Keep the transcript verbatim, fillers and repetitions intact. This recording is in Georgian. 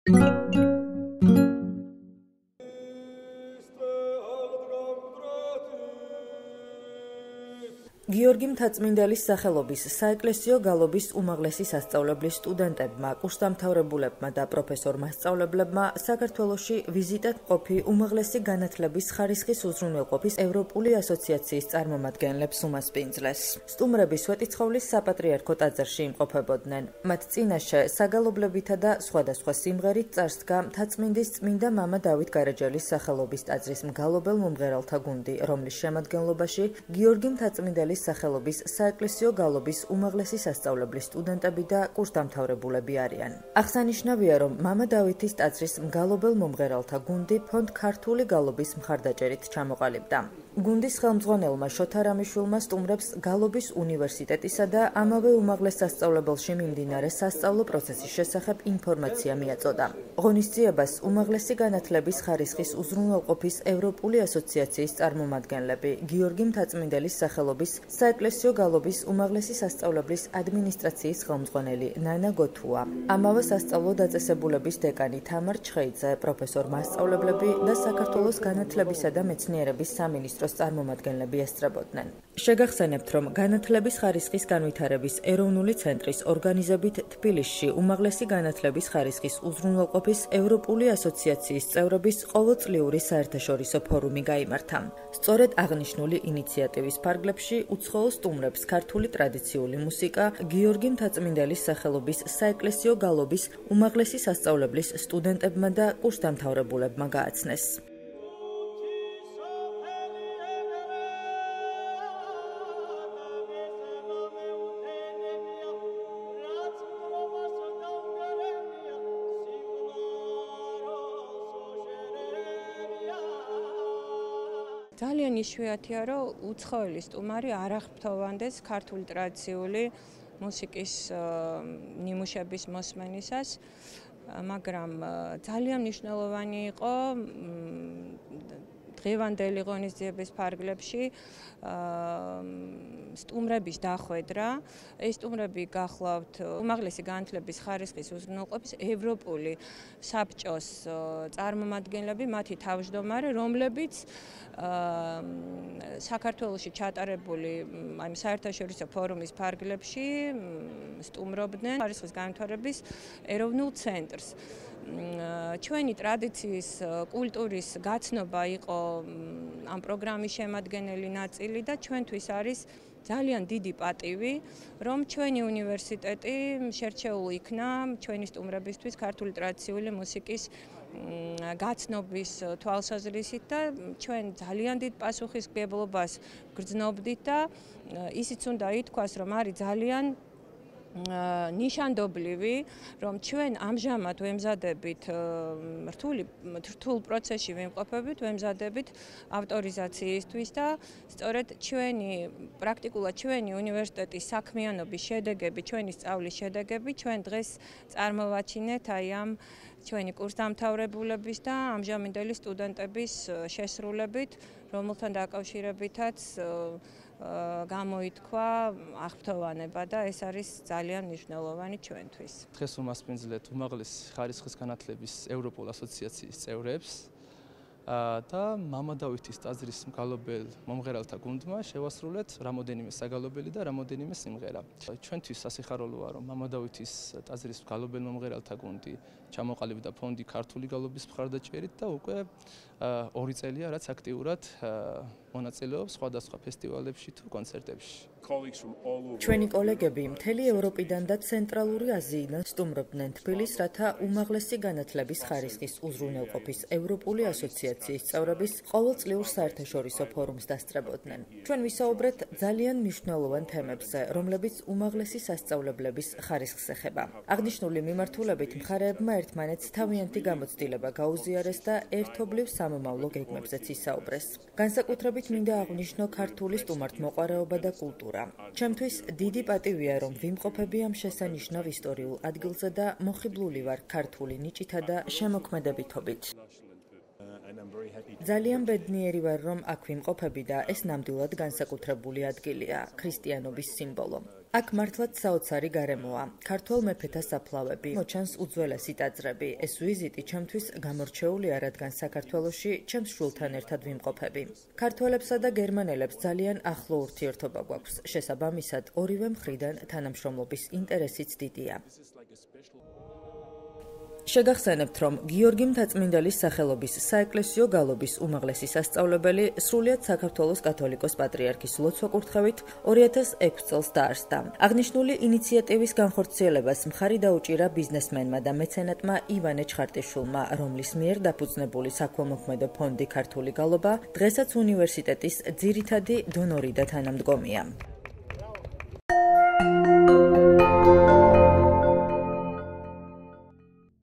გიორგი მთაწმინდელის სახელობის საეკლესიო გალობის უმაღლესი სასწავლებლის სტუდენტებმა, კურსდამთავრებულებმა და პროფესორ-მასწავლებლებმა საქართველოში ვიზიტად მყოფი უმაღლესი განათლების ხარისხის უზრუნველყოფის ევროპული ასოციაციის წარმომადგენლებს უმასპინძლეს. სტუმრები სვეტიცხოვლის საპატრიარქო ტაძარში იმყოფებოდნენ. მათ წინაშე საგალობლებითა და სხვადასხვა სიმღერით წარსდგა მთაწმინდის წმინდა მამა დავით გარეჯელის სახელობის ტაძრის მგალობელ მომღერალთა გუნდი, რომლის შემადგენლობაში გიორგი მთაწმინდელის სახელობის საეკლესიო გალობის უმაღლესი სასწავლებლის სტუდენტები და კურსდამთავრებულები არიან. აღსანიშნავია, რომ მამა დავითის ტაძრის მგალობელ მომღერალთა გუნდი ფონდ ქართული გალობის მხარდაჭერით ჩამოყალიბდა. გუნდის ხელმძღვანელმა შოთა რამიშვილმა სტუმრებს გალობის უნივერსიტეტისა და ამავე უმაღლეს სასწავლებელში მიმდინარე სასწავლო პროცესის შესახებ ინფორმაცია მიაწოდა. ღონისძიებას უმაღლესი განათლების ხარისხის უზრუნველყოფის ევროპული ასოციაციის წარმომადგენლები, გიორგი მთაწმინდელის სახელობის საეკლესიო გალობის უმაღლესი სასწავლებლის ადმინისტრაციის ხელმძღვანელი ნანა გოთუა, ამავე სასწავლო დაწესებულების დეკანი თამარ ჩხეიძე, პროფესორ-მასწავლებლები და საქართველოს განათლებისა და მეცნიერების სამინისტროს წარმომადგენლები ესწრებოდნენ. შეგახსენებთ, რომ განათლების ხარისხის განვითარების ეროვნული ცენტრის ორგანიზებით თბილისში უმაღლესი განათლების ხარისხის უზრუნველყოფის ევროპული ასოციაციის წევრების ყოველწლიური საერთაშორისო ფორუმი გაიმართა. სწორედ აღნიშნული ინიციატივის ფარგლებში უცხოელ სტუმრებს ქართული ტრადიციული მუსიკა გიორგი მთაწმინდელის სახელობის საეკლესიო გალობის უმაღლესი სასწავლებლის სტუდენტებმა და კურსდამთავრებულებმა გააცნეს. ძალიან იშვიათია, რომ უცხოელი სტუმარი არ აღფრთოვანდეს ქართული ტრადიციული მუსიკის ნიმუშების მოსმენისას, მაგრამ ძალიან მნიშვნელოვანი იყო დღევანდელი ღონისძიების ფარგლებში სტუმრების დახვედრა. ეს სტუმრები გახლავთ უმაღლესი განათლების ხარისხის უზრუნველყოფის ევროპული საბჭოს წარმომადგენლები, მათი თავმჯდომარე, რომლებიც საქართველოში ჩატარებული აი საერთაშორისო ფორუმის ფარგლებში სტუმრობდნენ ხარისხის განვითარების ეროვნულ ცენტრს. ჩვენი ტრადიციის კულტურის გაცნობა იყო ამ პროგრამის შემადგენელი ნაწილი და ჩვენთვის არის ძალიან დიდი პატივი, რომ ჩვენი უნივერსიტეტი შერჩეული იქნა ჩვენი სტუმრებისთვის ქართული ტრადიციული მუსიკის გაცნობის თვალსაზრისით და ჩვენ ძალიან დიდ პასუხისმგებლობას გრძნობდით და ისიც უნდა ითქვას, რომ არის ძალიან ნიშანდობლივი, რომ ჩვენ ამჟამად ვემზადებით რთული რთულ პროცესში ვიმყოფებით, ვემზადებით ავტორიზაციისთვის და სწორედ ჩვენი პრაქტიკულად ჩვენი უნივერსიტეტის საქმიანობის შედეგები, ჩვენი სწავლის შედეგები ჩვენ დღეს წარმოვაჩინეთ აი ამ ჩვენი კურსდამთავრებულების და ამჟამინდელი სტუდენტების შესრულებით, რომელთან დაკავშირებითაც გამოითქვა აღფრთოვანება და ეს არის ძალიან მნიშვნელოვანი ჩვენთვის. დღეს უმასპინძლეთ უმაღლეს ხარისხის განათლების ევროპულ ასოციაციის წევრებს და მამა დავითის ტაძრის მგალობელ მომღერალთა გუნდმა შევასრულეთ რამოდენიმე საგალობელი და რამოდენიმე სიმღერა. ჩვენთვის სასიხარულოა, რომ მამა დავითის ტაძრის მგალობელ მომღერალთა გუნდი ჩამოყალიბდა ფონდი ქართული გალობის მხარდაჭერით და უკვე ორი წელია, რაც აქტიურად მონაწილეობს სხვადასხვა ფესტივალებში თუ კონცერტებში. ჩვენი კოლეგები მთელი ევროპიდან და ცენტრალური აზიიდან სტუმრობდნენ თბილისს, რათა უმაღლესი განათლების ხარისხის უზრუნველყოფის ევროპული ასოციაციის წევრების ყოველწლიურ საერთაშორისო ფორუმს დასწრებოდნენ. ჩვენ ვისაუბრეთ ძალიან მნიშვნელოვან თემებზე, რომლებიც უმაღლესი სასწავლებლების ხარისხს ეხება. აღნიშნული მიმართულებით მხარეებმა ერთმანეთს თავიანთი გამოცდილება გაუზიარეს და ერთობლივ სამომავლო გეგმებზეც ისაუბრეს. განსაკუთრებით მინდა აღვნიშნო ქართული სტუმართმოყვარეობა და კულტურა. ჩემთვის დიდი პატივია, რომ ვიმყოფები ამ შესანიშნავ ისტორიულ ადგილზე და მოხიბლული ვარ ქართული ნიჭითა და შემოქმედებითობით. ძალიან ბედნიერი ვარ, რომ აქ ვიმყოფები და ეს ნამდვილად განსაკუთრებული ადგილია, ქრისტიანობის სიმბოლო. აქ მართლაც საოცარი გარემოა. ქართველ მეფეთა საფლავები, მოჩანს უძველესი ტაძრები. ეს ვიზიტი ჩემთვის გამორჩეულია, რადგან საქართველოში ჩემს შვილთან ერთად ვიმყოფები. ქართველებსა და გერმანელებს ძალიან ახლო ურთიერთობა გვაქვს. შესაბამისად, ორივე მხრიდან თანამშრომლობის ინტერესიც დიდია. შეგახსენებთ, რომ გიორგი მთაწმინდელის სახელობის საეკლესიო გალობის უმაღლესი სასწავლებელი სრულიად საქართველოს კათოლიკოს პატრიარქის ლოცვა-კურთხევით ორი ათას ექვსი წელს დაარსდა. აღნიშნული ინიციატივის განხორციელებას მხარი დაუჭირა ბიზნესმენმა და მეცენატმა ივანე ჩხარტიშვილმა, რომლის მიერ დაფუძნებული საქველმოქმედო ფონდი ქართული გალობა დღესაც უნივერსიტეტის ძირითადი დონორი და თანამდგომია.